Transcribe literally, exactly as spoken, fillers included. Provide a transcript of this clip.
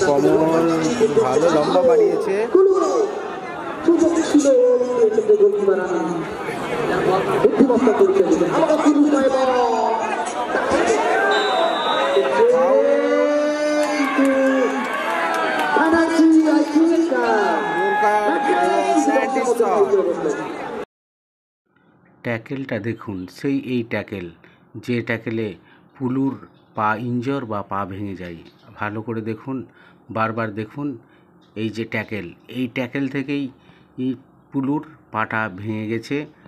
কমল ভালো লম্বা বাড়িয়েছে। ট্যাকেলটা দেখুন, সেই এই ট্যাকেল যে ট্যাকেলে পুলুর পা ইনজর বা পা ভেঙে যায়। ভালো করে দেখুন, বারবার দেখুন, এই যে ট্যাকেল, এই ট্যাকেল থেকেই পুলুর পাটা ভেঙে গেছে।